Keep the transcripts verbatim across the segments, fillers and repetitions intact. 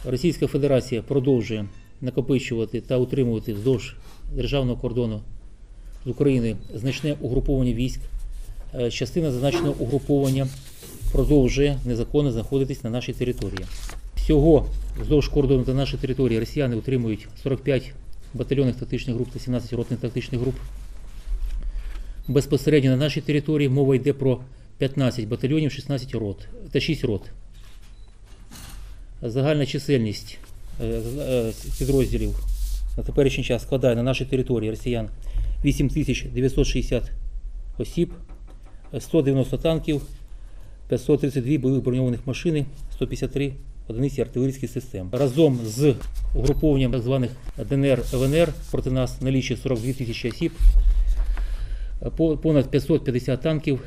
Російська Федерація продовжує накопичувати та утримувати вздовж державного кордону з України значне угруповання військ. Частина зазначеного угруповання продовжує незаконно знаходитись на нашій території. Всього вздовж кордону та нашої території росіяни утримують сорок п'ять батальйонних тактичних груп та сімнадцять ротних тактичних груп. Безпосередньо на нашій території мова йде про п'ятнадцять батальйонів, шістнадцять рот та шість рот. Загальна чисельність підрозділів на теперішній час складає на нашій території росіян вісім тисяч дев'ятсот шістдесят осіб, сто дев'яносто танків, п'ятсот тридцять дві бойових броньованих машини, сто п'ятдесят три одиниці артилерійських систем. Разом з угрупованням так званих Д Н Р Л Н Р проти нас налічує сорок дві тисячі осіб, понад п'ятсот п'ятдесят танків,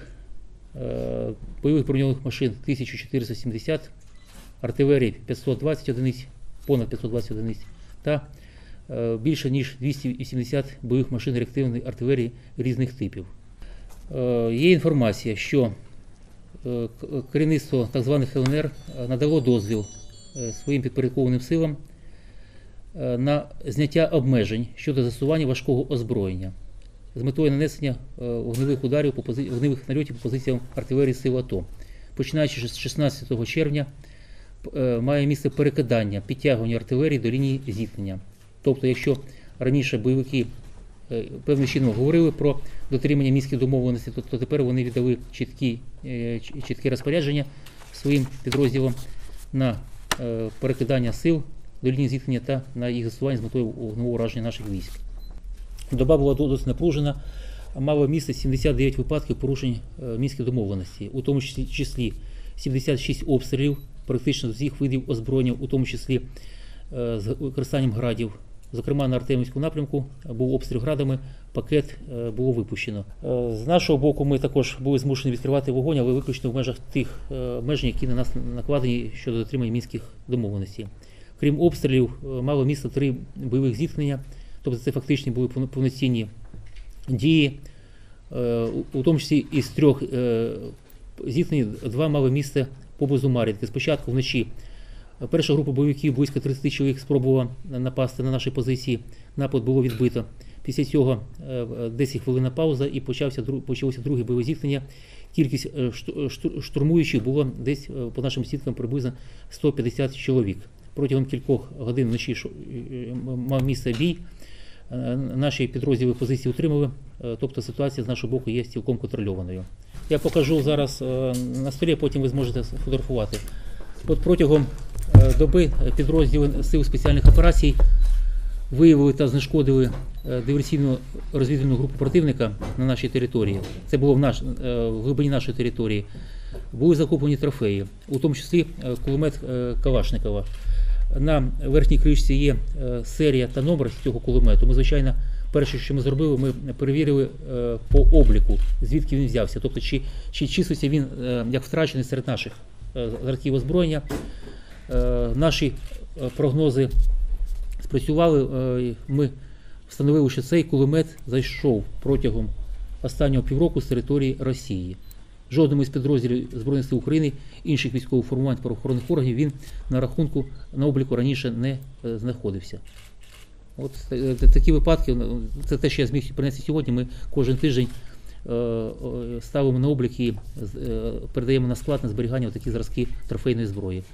бойових броньованих машин тисяча чотириста сімдесят, артилерії п'ятсот двадцять одиниць, понад п'ятсот двадцять одиниць та більше ніж двісті вісімдесят бойових машин реактивної артилерії різних типів. Є інформація, що керівництво так званих Л Н Р надало дозвіл своїм підпорядкованим силам на зняття обмежень щодо застосування важкого озброєння з метою нанесення вогневих ударів, вогневих нальотів по позиціям артилерії сил АТО. Починаючи з шістнадцятого червня має місце перекидання, підтягування артилерії до лінії зіткнення. Тобто, якщо раніше бойовики певним чином говорили про дотримання мінських домовленостей, то, то тепер вони віддали чіткі, чіткі розпорядження своїм підрозділам на перекидання сил до лінії зіткнення та на їх застосування з метою вогневого ураження наших військ. Доба була досить напружена, мало місце сімдесят дев'ять випадків порушень мінських домовленостей, у тому числі сімдесят шість обстрілів практично з усіх видів озброєння, у тому числі з використанням градів. Зокрема, на Артемівському напрямку був обстріл градами, пакет було випущено. З нашого боку ми також були змушені відкривати вогонь, але виключно в межах тих меж, які на нас накладені щодо дотримання мінських домовленостей. Крім обстрілів, мало місце три бойових зіткнення, тобто це фактично були повноцінні дії, у тому числі із трьох зіткнень два мали місце поблизу Мар'їнки. Спочатку вночі перша група бойовиків, близько тридцять чоловік, спробувала напасти на наші позиції. Напад було відбито. Після цього десять хвилин пауза і почався, почалося друге бойове зіткнення. Кількість штурмуючих було десь, по нашим свідкам, приблизно сто п'ятдесят чоловік. Протягом кількох годин вночі мав місце бій. Наші підрозділи позиції утримали, тобто ситуація з нашого боку є цілком контрольованою. Я покажу зараз на столі, потім ви зможете сфотографувати. От протягом доби підрозділи Сил спеціальних операцій виявили та знешкодили диверсійну розвідувальну групу противника на нашій території. Це було в, наш, в глибині нашої території. Були захоплені трофеї, у тому числі кулемет Калашникова. На верхній кришці є серія та номер цього кулемету. Ми, звичайно, перше, що ми зробили, ми перевірили по обліку, звідки він взявся. Тобто, чи, чи числиться він як втрачений серед наших зразків озброєння. Наші прогнози спрацювали. Ми встановили, що цей кулемет зайшов протягом останнього півроку з території Росії. Жодному із підрозділів Збройних сил України, інших військових формувань правоохоронних органів він на рахунку, на обліку раніше не знаходився. От такі випадки, це те, що я зміг принести сьогодні. Ми кожен тиждень ставимо на облік і передаємо на склад, на зберігання такі зразки трофейної зброї.